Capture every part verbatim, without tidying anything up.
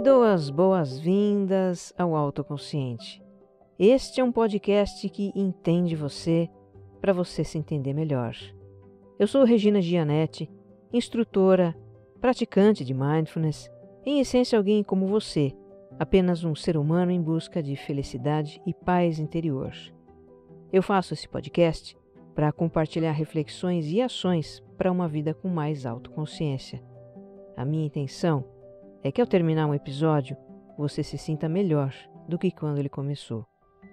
dou as boas-vindas ao Autoconsciente. Este é um podcast que entende você para você se entender melhor. Eu sou Regina Gianetti, instrutora, praticante de Mindfulness, em essência alguém como você, apenas um ser humano em busca de felicidade e paz interior. Eu faço esse podcast para compartilhar reflexões e ações para uma vida com mais autoconsciência. A minha intenção é que ao terminar um episódio, você se sinta melhor do que quando ele começou.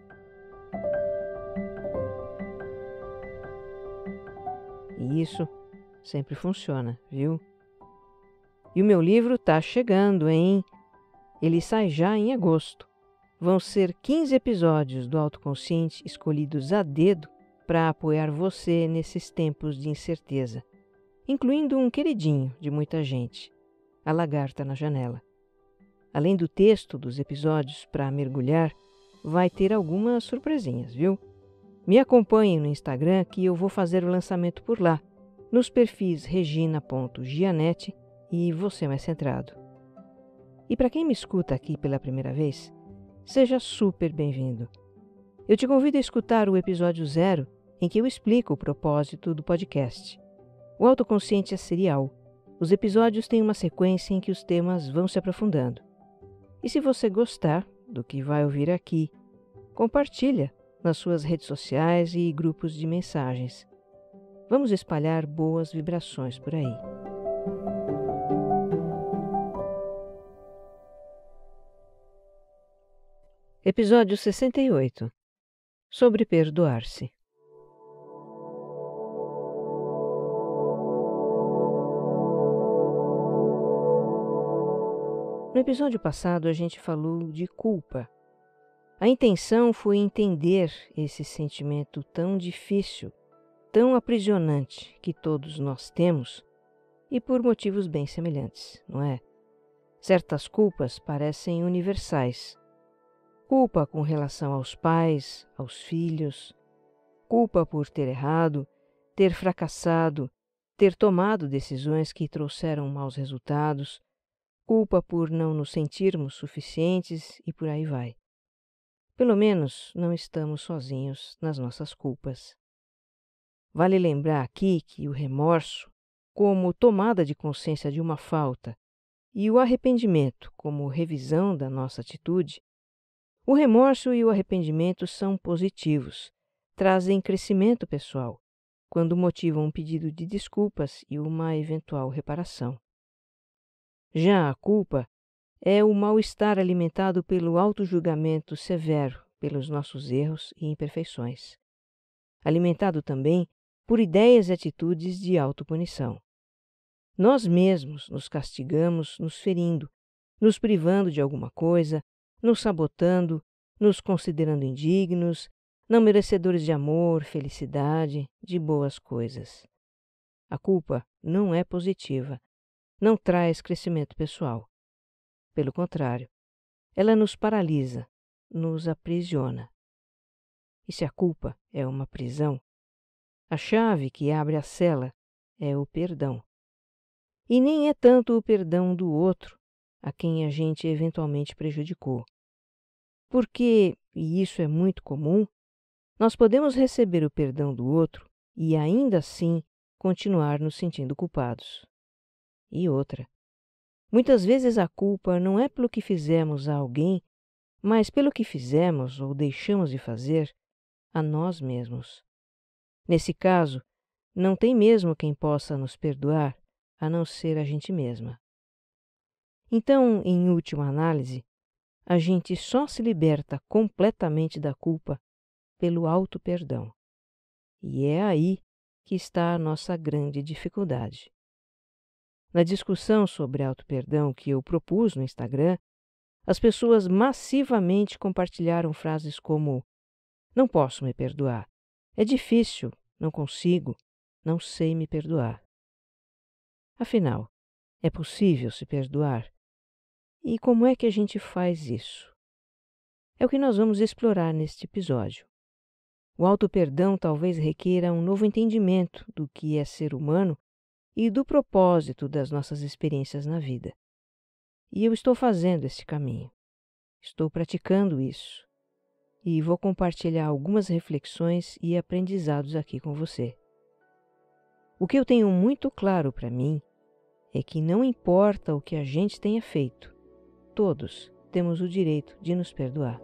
E isso sempre funciona, viu? E o meu livro está chegando, hein? Ele sai já em agosto. Vão ser quinze episódios do Autoconsciente escolhidos a dedo para apoiar você nesses tempos de incerteza, incluindo um queridinho de muita gente, A Lagarta na Janela. Além do texto dos episódios para mergulhar, vai ter algumas surpresinhas, viu? Me acompanhe no Instagram que eu vou fazer o lançamento por lá, nos perfis regina ponto gianetti e Você Mais Centrado. E para quem me escuta aqui pela primeira vez, seja super bem-vindo. Eu te convido a escutar o episódio zero, em que eu explico o propósito do podcast. O Autoconsciente é serial. Os episódios têm uma sequência em que os temas vão se aprofundando. E se você gostar do que vai ouvir aqui, compartilha nas suas redes sociais e grupos de mensagens. Vamos espalhar boas vibrações por aí. Episódio sessenta e oito. Sobre perdoar-se. No episódio passado a gente falou de culpa. A intenção foi entender esse sentimento tão difícil, tão aprisionante que todos nós temos e por motivos bem semelhantes, não é? Certas culpas parecem universais. Culpa com relação aos pais, aos filhos, culpa por ter errado, ter fracassado, ter tomado decisões que trouxeram maus resultados, culpa por não nos sentirmos suficientes e por aí vai. Pelo menos não estamos sozinhos nas nossas culpas. Vale lembrar aqui que o remorso, como tomada de consciência de uma falta, e o arrependimento, como revisão da nossa atitude, o remorso e o arrependimento são positivos, trazem crescimento pessoal, quando motivam um pedido de desculpas e uma eventual reparação. Já a culpa é o mal-estar alimentado pelo autojulgamento severo pelos nossos erros e imperfeições, alimentado também por ideias e atitudes de autopunição. Nós mesmos nos castigamos nos ferindo, nos privando de alguma coisa, nos sabotando, nos considerando indignos, não merecedores de amor, felicidade, de boas coisas. A culpa não é positiva, não traz crescimento pessoal. Pelo contrário, ela nos paralisa, nos aprisiona. E se a culpa é uma prisão, a chave que abre a cela é o perdão. E nem é tanto o perdão do outro, a quem a gente eventualmente prejudicou. Porque, e isso é muito comum, nós podemos receber o perdão do outro e ainda assim continuar nos sentindo culpados. E outra, muitas vezes a culpa não é pelo que fizemos a alguém, mas pelo que fizemos ou deixamos de fazer a nós mesmos. Nesse caso, não tem mesmo quem possa nos perdoar a não ser a gente mesma. Então, em última análise, a gente só se liberta completamente da culpa pelo auto-perdão. E é aí que está a nossa grande dificuldade. Na discussão sobre auto-perdão que eu propus no Instagram, as pessoas massivamente compartilharam frases como: não posso me perdoar, é difícil, não consigo, não sei me perdoar. Afinal, é possível se perdoar? E como é que a gente faz isso? É o que nós vamos explorar neste episódio. O auto-perdão talvez requeira um novo entendimento do que é ser humano e do propósito das nossas experiências na vida. E eu estou fazendo esse caminho. Estou praticando isso. E vou compartilhar algumas reflexões e aprendizados aqui com você. O que eu tenho muito claro para mim é que não importa o que a gente tenha feito, todos temos o direito de nos perdoar.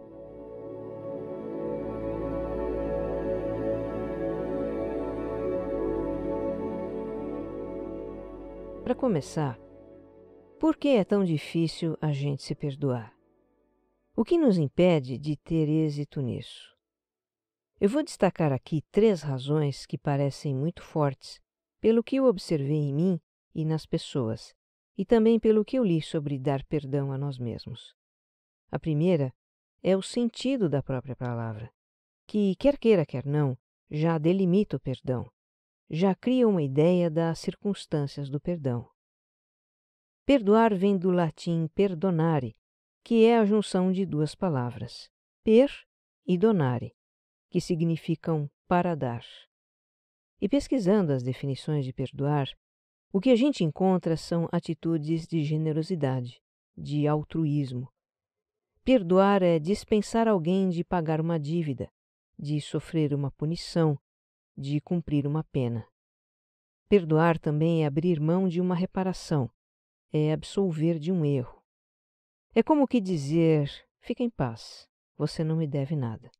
Para começar, por que é tão difícil a gente se perdoar? O que nos impede de ter êxito nisso? Eu vou destacar aqui três razões que parecem muito fortes, pelo que eu observei em mim e nas pessoas, e também pelo que eu li sobre dar perdão a nós mesmos. A primeira é o sentido da própria palavra, que, quer queira, quer não, já delimita o perdão, já cria uma ideia das circunstâncias do perdão. Perdoar vem do latim perdonare, que é a junção de duas palavras, per e donare, que significam para dar. E pesquisando as definições de perdoar, o que a gente encontra são atitudes de generosidade, de altruísmo. Perdoar é dispensar alguém de pagar uma dívida, de sofrer uma punição, de cumprir uma pena. Perdoar também é abrir mão de uma reparação, é absolver de um erro. É como que dizer, fica em paz, você não me deve nada.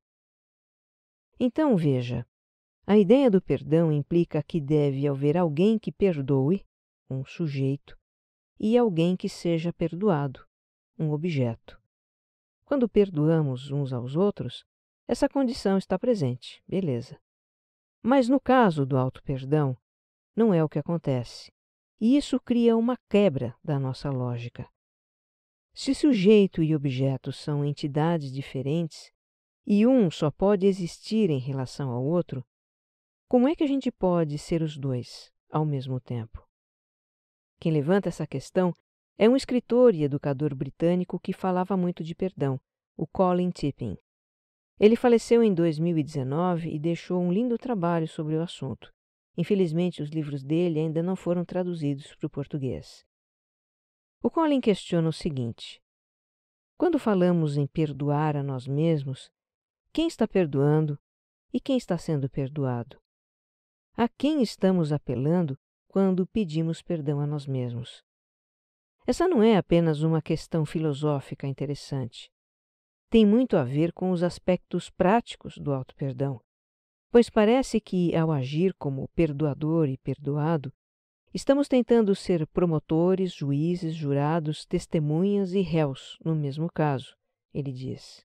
Então veja, a ideia do perdão implica que deve haver alguém que perdoe, um sujeito, e alguém que seja perdoado, um objeto. Quando perdoamos uns aos outros, essa condição está presente, beleza. Mas no caso do auto-perdão, não é o que acontece, e isso cria uma quebra da nossa lógica. Se sujeito e objeto são entidades diferentes, e um só pode existir em relação ao outro, como é que a gente pode ser os dois ao mesmo tempo? Quem levanta essa questão é um escritor e educador britânico que falava muito de perdão, o Colin Tipping. Ele faleceu em dois mil e dezenove e deixou um lindo trabalho sobre o assunto. Infelizmente, os livros dele ainda não foram traduzidos para o português. O Colin questiona o seguinte: quando falamos em perdoar a nós mesmos, quem está perdoando e quem está sendo perdoado? A quem estamos apelando quando pedimos perdão a nós mesmos? Essa não é apenas uma questão filosófica interessante. Tem muito a ver com os aspectos práticos do auto-perdão, pois parece que, ao agir como perdoador e perdoado, estamos tentando ser promotores, juízes, jurados, testemunhas e réus no mesmo caso, ele diz.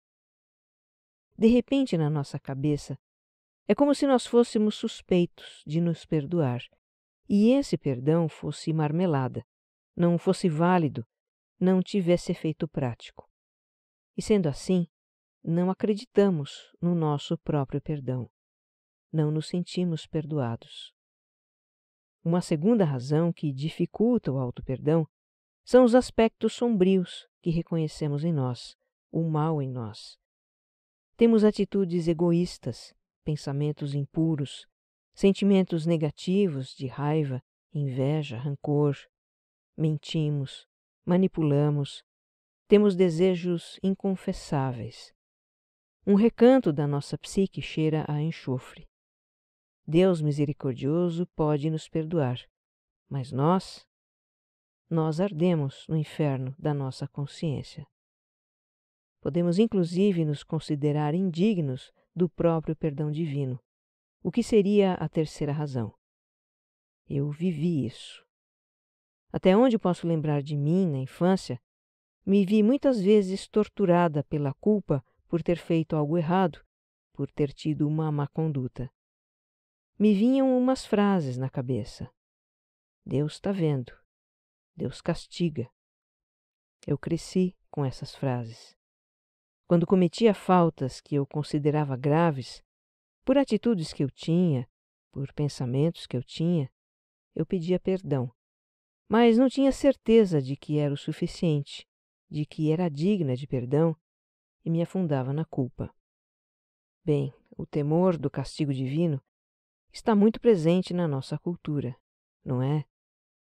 De repente, na nossa cabeça, é como se nós fôssemos suspeitos de nos perdoar, e esse perdão fosse marmelada, não fosse válido, não tivesse efeito prático. E sendo assim, não acreditamos no nosso próprio perdão. Não nos sentimos perdoados. Uma segunda razão que dificulta o auto-perdão são os aspectos sombrios que reconhecemos em nós, o mal em nós. Temos atitudes egoístas, pensamentos impuros, sentimentos negativos de raiva, inveja, rancor. Mentimos, manipulamos, temos desejos inconfessáveis. Um recanto da nossa psique cheira a enxofre. Deus misericordioso pode nos perdoar, mas nós, nós ardemos no inferno da nossa consciência. Podemos inclusive nos considerar indignos do próprio perdão divino, o que seria a terceira razão. Eu vivi isso. Até onde posso lembrar de mim na infância, me vi muitas vezes torturada pela culpa por ter feito algo errado, por ter tido uma má conduta. Me vinham umas frases na cabeça. Deus está vendo. Deus castiga. Eu cresci com essas frases. Quando cometia faltas que eu considerava graves, por atitudes que eu tinha, por pensamentos que eu tinha, eu pedia perdão. Mas não tinha certeza de que era o suficiente, de que era digna de perdão, e me afundava na culpa. Bem, o temor do castigo divino está muito presente na nossa cultura, não é?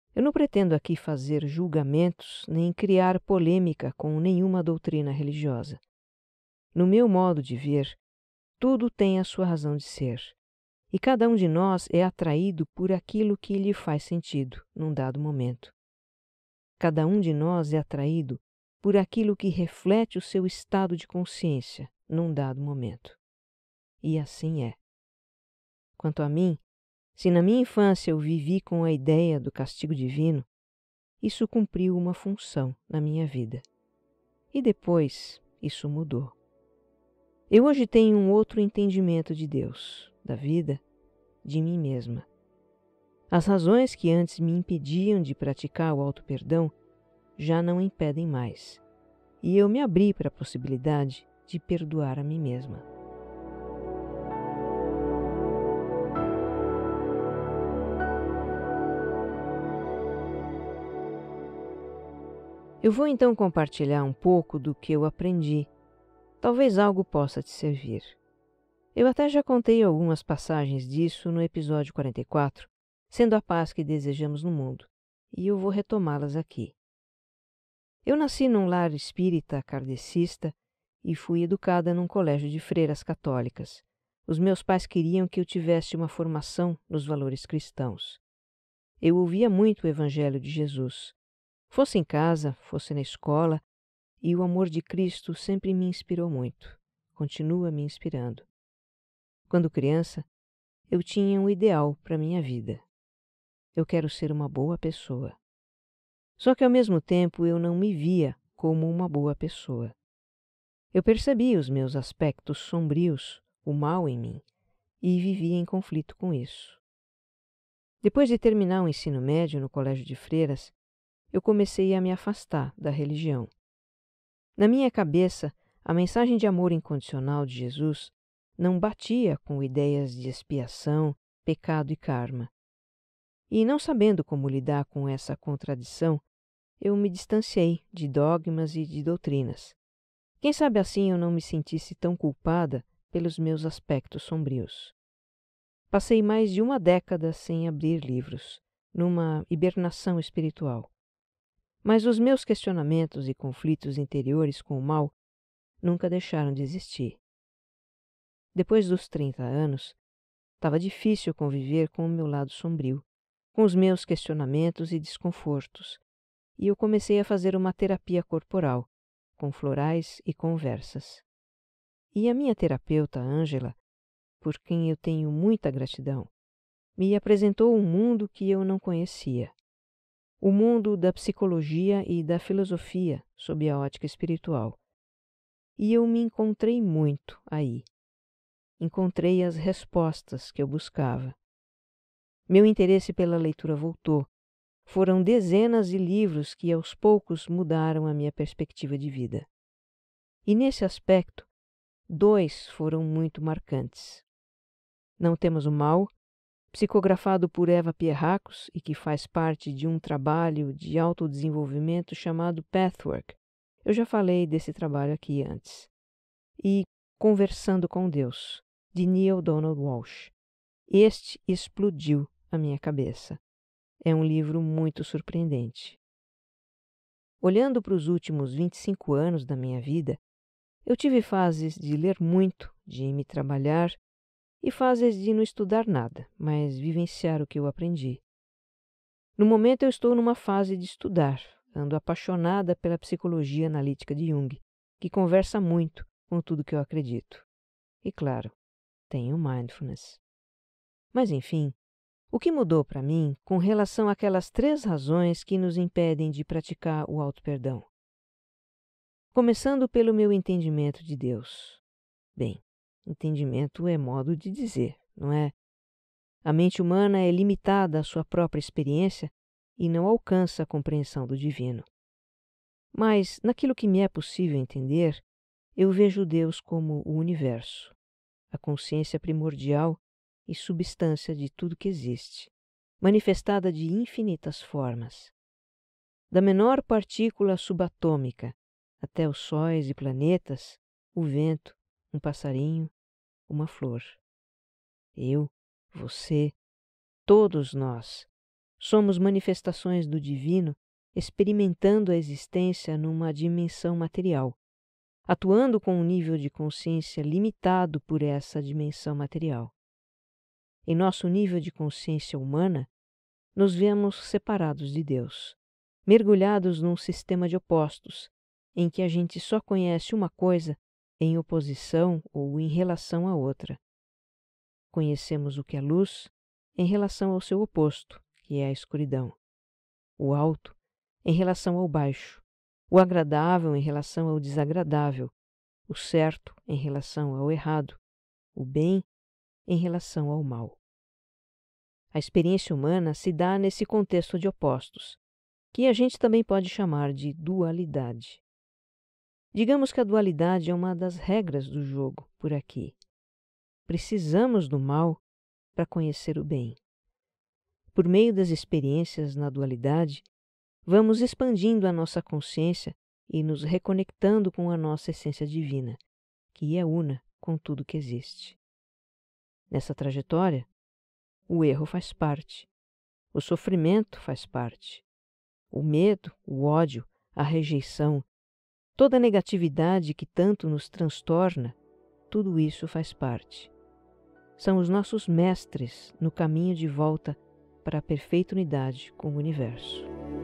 Eu não pretendo aqui fazer julgamentos nem criar polêmica com nenhuma doutrina religiosa. No meu modo de ver, tudo tem a sua razão de ser, e cada um de nós é atraído por aquilo que lhe faz sentido num dado momento. Cada um de nós é atraído por aquilo que reflete o seu estado de consciência num dado momento. E assim é. Quanto a mim, se na minha infância eu vivi com a ideia do castigo divino, isso cumpriu uma função na minha vida. E depois isso mudou. Eu hoje tenho um outro entendimento de Deus, da vida, de mim mesma. As razões que antes me impediam de praticar o auto-perdão já não impedem mais, e eu me abri para a possibilidade de perdoar a mim mesma. Eu vou então compartilhar um pouco do que eu aprendi. Talvez algo possa te servir. Eu até já contei algumas passagens disso no episódio quarenta e quatro, Sendo a Paz que Desejamos no Mundo, e eu vou retomá-las aqui. Eu nasci num lar espírita kardecista e fui educada num colégio de freiras católicas. Os meus pais queriam que eu tivesse uma formação nos valores cristãos. Eu ouvia muito o Evangelho de Jesus. Fosse em casa, fosse na escola, e o amor de Cristo sempre me inspirou muito. Continua me inspirando. Quando criança, eu tinha um ideal para minha vida. Eu quero ser uma boa pessoa. Só que ao mesmo tempo eu não me via como uma boa pessoa. Eu percebia os meus aspectos sombrios, o mal em mim, e vivia em conflito com isso. Depois de terminar o ensino médio no colégio de freiras, eu comecei a me afastar da religião. Na minha cabeça, a mensagem de amor incondicional de Jesus não batia com ideias de expiação, pecado e karma. E não sabendo como lidar com essa contradição, eu me distanciei de dogmas e de doutrinas. Quem sabe assim eu não me sentisse tão culpada pelos meus aspectos sombrios. Passei mais de uma década sem abrir livros, numa hibernação espiritual. Mas os meus questionamentos e conflitos interiores com o mal nunca deixaram de existir. Depois dos trinta anos, estava difícil conviver com o meu lado sombrio, com os meus questionamentos e desconfortos, e eu comecei a fazer uma terapia corporal, com florais e conversas. E a minha terapeuta, Ângela, por quem eu tenho muita gratidão, me apresentou um mundo que eu não conhecia. O mundo da psicologia e da filosofia sob a ótica espiritual. E eu me encontrei muito aí. Encontrei as respostas que eu buscava. Meu interesse pela leitura voltou. Foram dezenas de livros que aos poucos mudaram a minha perspectiva de vida. E nesse aspecto, dois foram muito marcantes. Não Temos o Mal, psicografado por Eva Pierrakos e que faz parte de um trabalho de autodesenvolvimento chamado Pathwork. Eu já falei desse trabalho aqui antes. E Conversando com Deus, de Neale Donald Walsch. Este explodiu a minha cabeça. É um livro muito surpreendente. Olhando para os últimos vinte e cinco anos da minha vida, eu tive fases de ler muito, de me trabalhar, e fases de não estudar nada, mas vivenciar o que eu aprendi. No momento eu estou numa fase de estudar, ando apaixonada pela psicologia analítica de Jung, que conversa muito com tudo que eu acredito. E claro, tenho mindfulness. Mas enfim, o que mudou para mim com relação àquelas três razões que nos impedem de praticar o auto-perdão? Começando pelo meu entendimento de Deus. Bem, entendimento é modo de dizer, não é? A mente humana é limitada à sua própria experiência e não alcança a compreensão do divino. Mas, naquilo que me é possível entender, eu vejo Deus como o universo, a consciência primordial e substância de tudo que existe, manifestada de infinitas formas. Da menor partícula subatômica até os sóis e planetas, o vento, um passarinho, uma flor. Eu, você, todos nós, Somos manifestações do divino experimentando a existência numa dimensão material, atuando com um nível de consciência limitado por essa dimensão material. Em nosso nível de consciência humana, nos vemos separados de Deus, mergulhados num sistema de opostos, em que a gente só conhece uma coisa em oposição ou em relação à outra. Conhecemos o que é luz em relação ao seu oposto, que é a escuridão, o alto em relação ao baixo, o agradável em relação ao desagradável, o certo em relação ao errado, o bem em relação ao mal. A experiência humana se dá nesse contexto de opostos, que a gente também pode chamar de dualidade. Digamos que a dualidade é uma das regras do jogo por aqui. Precisamos do mal para conhecer o bem. Por meio das experiências na dualidade, vamos expandindo a nossa consciência e nos reconectando com a nossa essência divina, que é una com tudo que existe. Nessa trajetória, o erro faz parte, o sofrimento faz parte, o medo, o ódio, a rejeição, toda a negatividade que tanto nos transtorna, tudo isso faz parte. São os nossos mestres no caminho de volta para a perfeita unidade com o universo.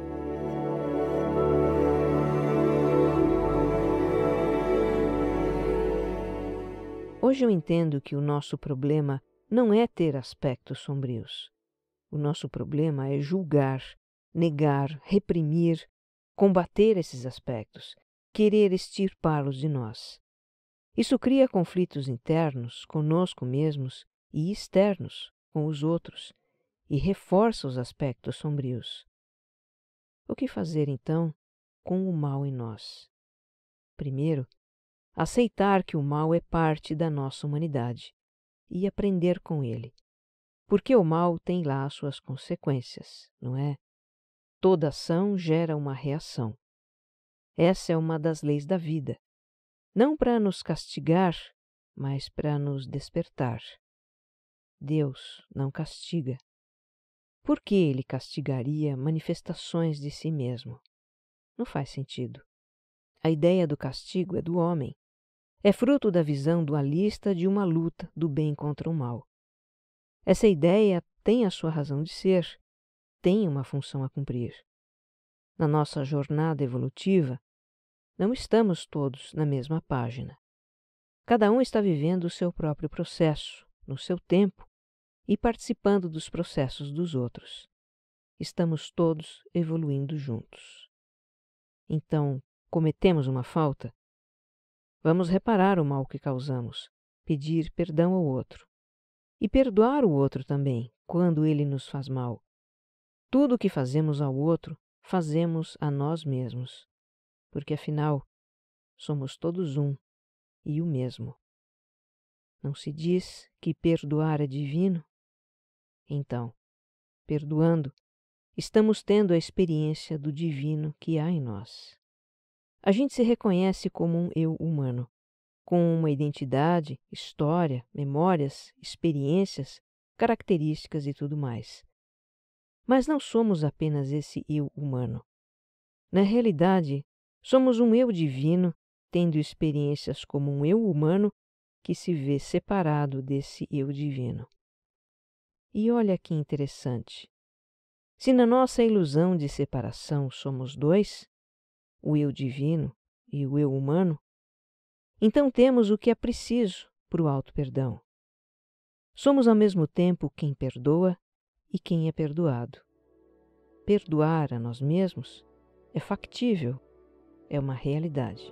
Hoje eu entendo que o nosso problema não é ter aspectos sombrios. O nosso problema é julgar, negar, reprimir, combater esses aspectos, querer extirpá-los de nós. Isso cria conflitos internos conosco mesmos e externos com os outros e reforça os aspectos sombrios. O que fazer, então, com o mal em nós? Primeiro, aceitar que o mal é parte da nossa humanidade e aprender com ele, porque o mal tem lá suas consequências, não é? Toda ação gera uma reação. Essa é uma das leis da vida, não para nos castigar, mas para nos despertar. Deus não castiga. Por que ele castigaria manifestações de si mesmo? Não faz sentido. A ideia do castigo é do homem. É fruto da visão dualista de uma luta do bem contra o mal. Essa ideia tem a sua razão de ser, tem uma função a cumprir. Na nossa jornada evolutiva, não estamos todos na mesma página. Cada um está vivendo o seu próprio processo, no seu tempo, e participando dos processos dos outros. Estamos todos evoluindo juntos. Então, cometemos uma falta? Vamos reparar o mal que causamos, pedir perdão ao outro. E perdoar o outro também, quando ele nos faz mal. Tudo o que fazemos ao outro, fazemos a nós mesmos. Porque, afinal, somos todos um e o mesmo. Não se diz que perdoar é divino? Então, perdoando, estamos tendo a experiência do divino que há em nós. A gente se reconhece como um eu humano, com uma identidade, história, memórias, experiências, características e tudo mais. Mas não somos apenas esse eu humano. Na realidade, somos um eu divino, tendo experiências como um eu humano que se vê separado desse eu divino. E olha que interessante. Se na nossa ilusão de separação somos dois, o eu divino e o eu humano, então temos o que é preciso para o auto-perdão. Somos ao mesmo tempo quem perdoa e quem é perdoado. Perdoar a nós mesmos é factível, é uma realidade.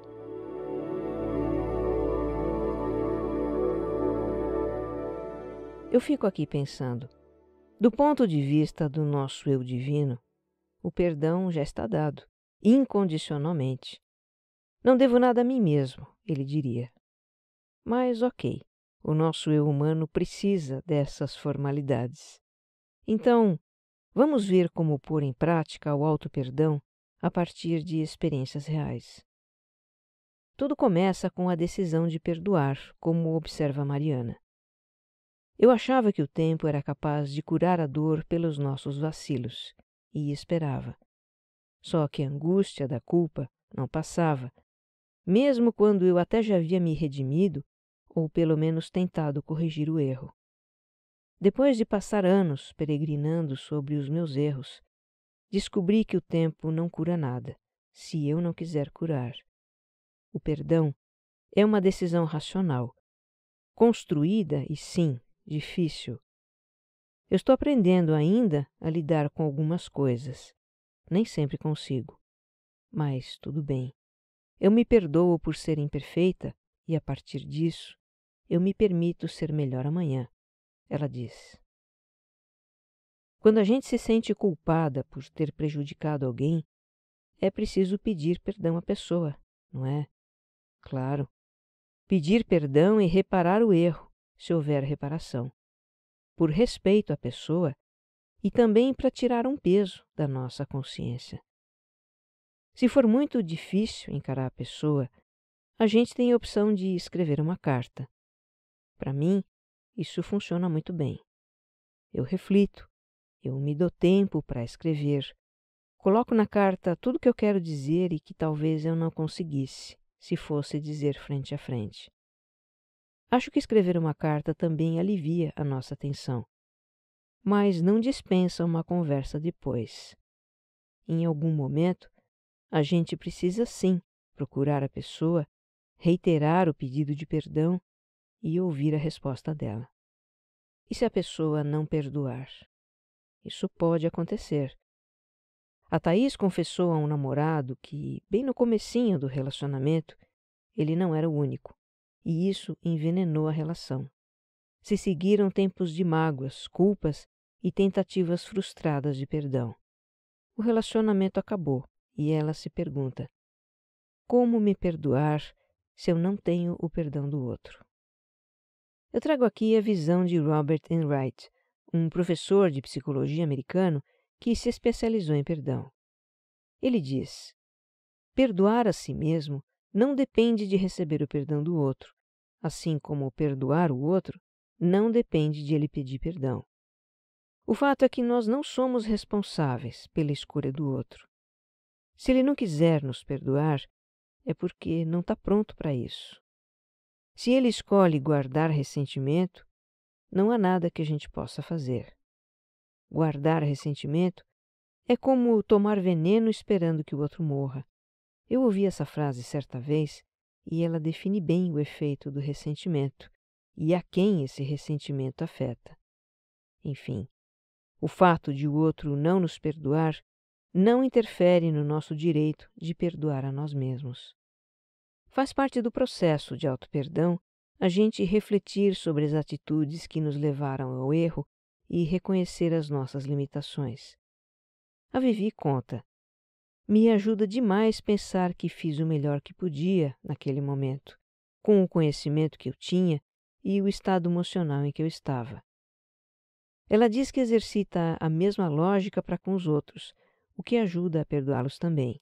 Eu fico aqui pensando, do ponto de vista do nosso eu divino, o perdão já está dado, incondicionalmente. Não devo nada a mim mesmo, ele diria. Mas ok, o nosso eu humano precisa dessas formalidades. Então, vamos ver como pôr em prática o auto-perdão a partir de experiências reais. Tudo começa com a decisão de perdoar, como observa Mariana. Eu achava que o tempo era capaz de curar a dor pelos nossos vacilos. e esperava. Só que a angústia da culpa não passava, mesmo quando eu até já havia me redimido ou pelo menos tentado corrigir o erro. Depois de passar anos peregrinando sobre os meus erros, descobri que o tempo não cura nada, se eu não quiser curar. O perdão é uma decisão racional, construída e, sim, difícil. Eu estou aprendendo ainda a lidar com algumas coisas. Nem sempre consigo. Mas tudo bem. Eu me perdoo por ser imperfeita e, a partir disso, eu me permito ser melhor amanhã, ela diz. Quando a gente se sente culpada por ter prejudicado alguém, é preciso pedir perdão à pessoa, não é? Claro. Pedir perdão e reparar o erro, se houver reparação. Por respeito à pessoa e também para tirar um peso da nossa consciência. Se for muito difícil encarar a pessoa, a gente tem a opção de escrever uma carta. Para mim, isso funciona muito bem. Eu reflito, eu me dou tempo para escrever, coloco na carta tudo o que eu quero dizer e que talvez eu não conseguisse, se fosse dizer frente a frente. Acho que escrever uma carta também alivia a nossa tensão, mas não dispensa uma conversa depois. Em algum momento, a gente precisa sim procurar a pessoa, reiterar o pedido de perdão e ouvir a resposta dela. E se a pessoa não perdoar? Isso pode acontecer. A Thaís confessou a um namorado que, bem no comecinho do relacionamento, ele não era o único, e isso envenenou a relação. Se seguiram tempos de mágoas, culpas e tentativas frustradas de perdão. O relacionamento acabou e ela se pergunta: como me perdoar se eu não tenho o perdão do outro? Eu trago aqui a visão de Robert Enright, um professor de psicologia americano que se especializou em perdão. Ele diz: perdoar a si mesmo não depende de receber o perdão do outro, assim como perdoar o outro não depende de ele pedir perdão. O fato é que nós não somos responsáveis pela escolha do outro. Se ele não quiser nos perdoar, é porque não está pronto para isso. Se ele escolhe guardar ressentimento, não há nada que a gente possa fazer. Guardar ressentimento é como tomar veneno esperando que o outro morra. Eu ouvi essa frase certa vez e ela define bem o efeito do ressentimento e a quem esse ressentimento afeta. Enfim, o fato de o outro não nos perdoar não interfere no nosso direito de perdoar a nós mesmos. Faz parte do processo de auto-perdão a gente refletir sobre as atitudes que nos levaram ao erro e reconhecer as nossas limitações. A Vivi conta: me ajuda demais pensar que fiz o melhor que podia naquele momento, com o conhecimento que eu tinha e o estado emocional em que eu estava. Ela diz que exercita a mesma lógica para com os outros, o que ajuda a perdoá-los também.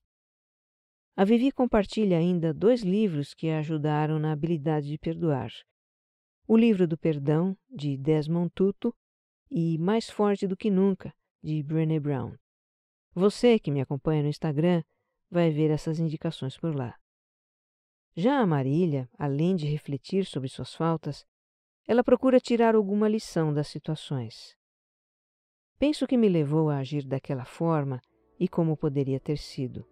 A Vivi compartilha ainda dois livros que a ajudaram na habilidade de perdoar. O livro do perdão, de Desmond Tutu, e Mais Forte do que Nunca, de Brené Brown. Você que me acompanha no Instagram vai ver essas indicações por lá. Já a Marília, além de refletir sobre suas faltas, ela procura tirar alguma lição das situações. Penso que me levou a agir daquela forma e como poderia ter sido.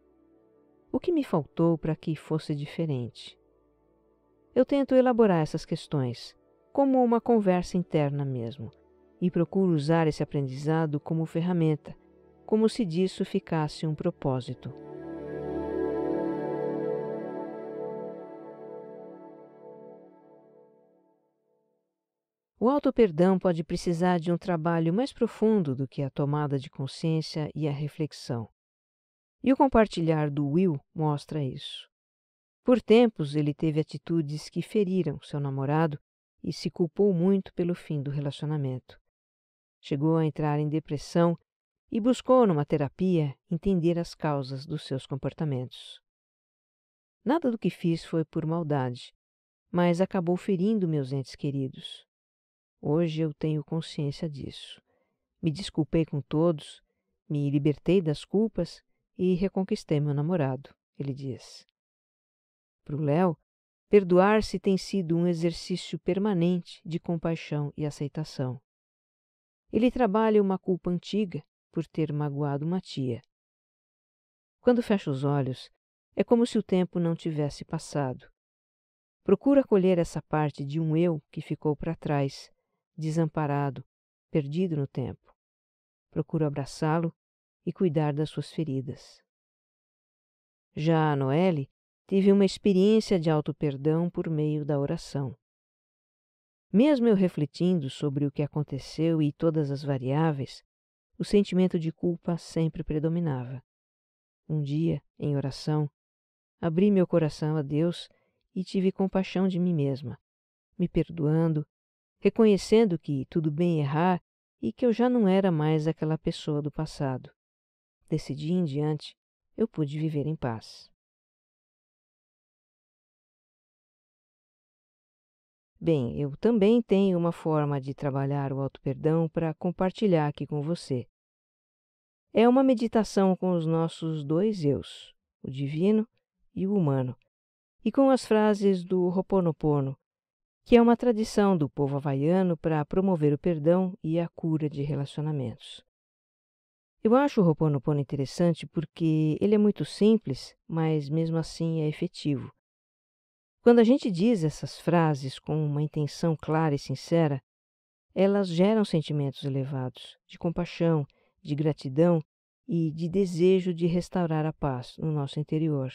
O que me faltou para que fosse diferente? Eu tento elaborar essas questões, como uma conversa interna mesmo, e procuro usar esse aprendizado como ferramenta, como se disso ficasse um propósito. O auto-perdão pode precisar de um trabalho mais profundo do que a tomada de consciência e a reflexão. E o compartilhar do Will mostra isso. Por tempos, ele teve atitudes que feriram seu namorado e se culpou muito pelo fim do relacionamento. Chegou a entrar em depressão e buscou numa terapia entender as causas dos seus comportamentos. Nada do que fiz foi por maldade, mas acabou ferindo meus entes queridos. Hoje eu tenho consciência disso. Me desculpei com todos, Me libertei das culpas e reconquistei meu namorado, ele diz. Para o Léo, perdoar-se tem sido um exercício permanente de compaixão e aceitação. Ele trabalha uma culpa antiga por ter magoado uma tia. Quando fecha os olhos, é como se o tempo não tivesse passado. Procura acolher essa parte de um eu que ficou para trás, desamparado, perdido no tempo. Procura abraçá-lo e cuidar das suas feridas. Já a Noelle tive uma experiência de auto-perdão por meio da oração. Mesmo eu refletindo sobre o que aconteceu e todas as variáveis, o sentimento de culpa sempre predominava. Um dia, em oração, abri meu coração a Deus e tive compaixão de mim mesma, me perdoando, reconhecendo que tudo bem errar e que eu já não era mais aquela pessoa do passado. Decidi em diante, eu pude viver em paz. Bem, eu também tenho uma forma de trabalhar o auto-perdão para compartilhar aqui com você. É uma meditação com os nossos dois eus, o divino e o humano, e com as frases do Ho'oponopono, que é uma tradição do povo havaiano para promover o perdão e a cura de relacionamentos. Eu acho o Ho'oponopono interessante porque ele é muito simples, mas mesmo assim é efetivo. Quando a gente diz essas frases com uma intenção clara e sincera, elas geram sentimentos elevados, de compaixão, de gratidão e de desejo de restaurar a paz no nosso interior.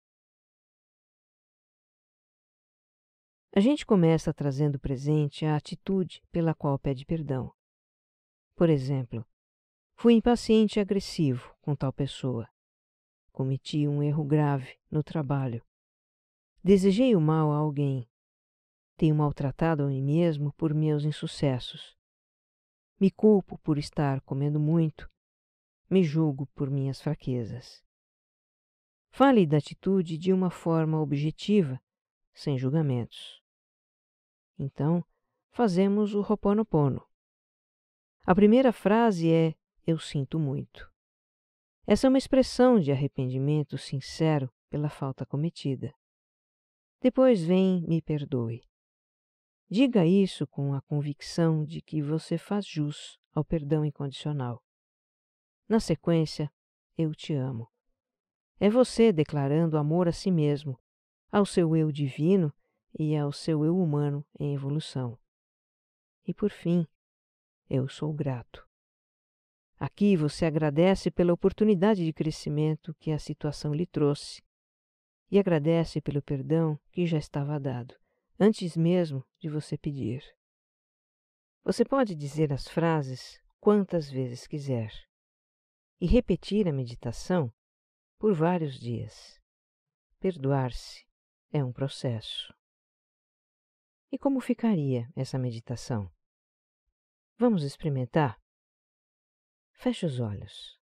A gente começa trazendo presente a atitude pela qual pede perdão. Por exemplo, fui impaciente e agressivo com tal pessoa. Cometi um erro grave no trabalho. Desejei o mal a alguém. Tenho maltratado a mim mesmo por meus insucessos. Me culpo por estar comendo muito. Me julgo por minhas fraquezas. Fale da atitude de uma forma objetiva, sem julgamentos. Então, fazemos o Ho'oponopono. A primeira frase é "eu sinto muito". Essa é uma expressão de arrependimento sincero pela falta cometida. Depois vem "me perdoe". Diga isso com a convicção de que você faz jus ao perdão incondicional. Na sequência, "eu te amo". É você declarando amor a si mesmo, ao seu eu divino e ao seu eu humano em evolução. E por fim, "eu sou grato". Aqui você agradece pela oportunidade de crescimento que a situação lhe trouxe e agradece pelo perdão que já estava dado, antes mesmo de você pedir. Você pode dizer as frases quantas vezes quiser e repetir a meditação por vários dias. Perdoar-se é um processo. E como ficaria essa meditação? Vamos experimentar? Feche os olhos.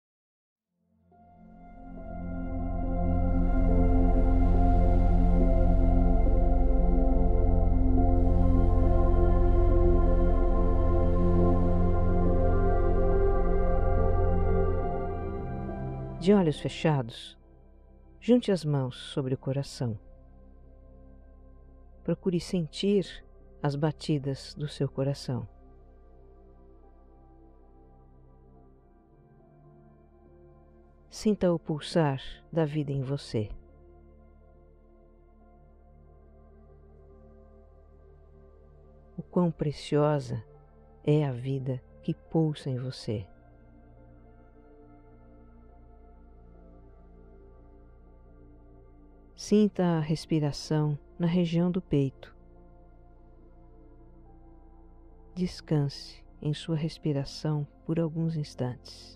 De olhos fechados, junte as mãos sobre o coração. Procure sentir as batidas do seu coração. Sinta o pulsar da vida em você. O quão preciosa é a vida que pulsa em você. Sinta a respiração na região do peito. Descanse em sua respiração por alguns instantes.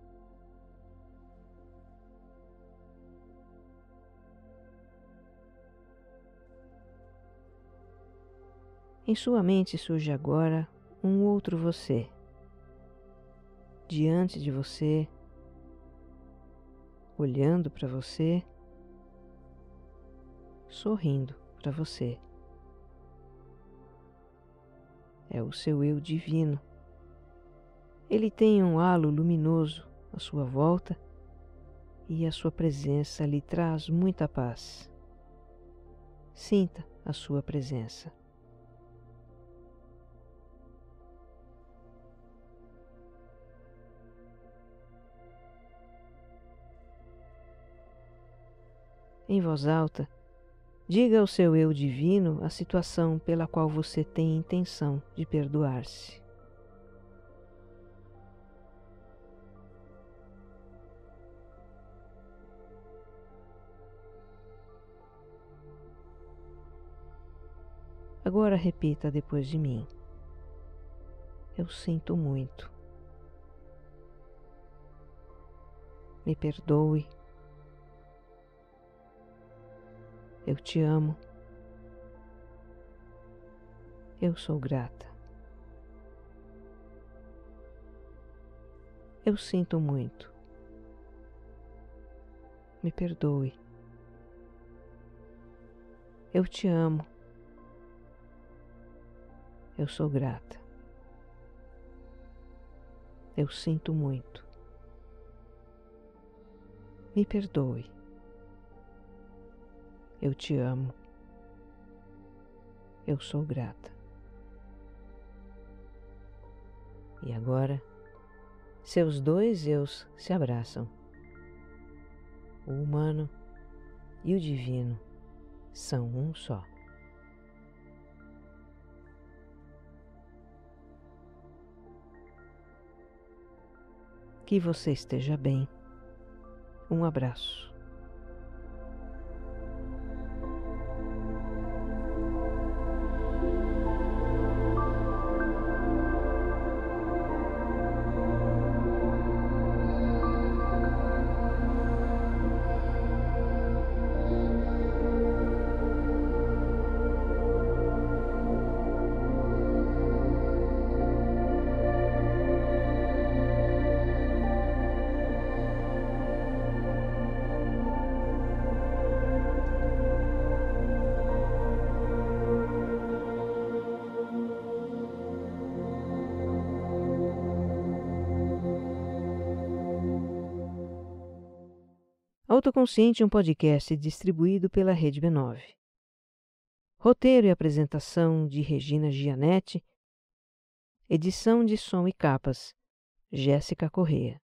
Em sua mente surge agora um outro você. Diante de você, olhando para você, sorrindo para você. É o seu eu divino. Ele tem um halo luminoso à sua volta e a sua presença lhe traz muita paz. Sinta a sua presença. Em voz alta, diga ao seu eu divino a situação pela qual você tem intenção de perdoar-se. Agora repita depois de mim. Eu sinto muito. Me perdoe. Eu te amo. Eu sou grata. Eu sinto muito. Me perdoe. Eu te amo. Eu sou grata. Eu sinto muito. Me perdoe. Eu te amo. Eu sou grata. E agora, seus dois eus se abraçam. O humano e o divino são um só. Que você esteja bem. Um abraço. Autoconsciente é um podcast distribuído pela Rede B nove. Roteiro e apresentação de Regina Gianetti. Edição de som e capas, Jéssica Corrêa.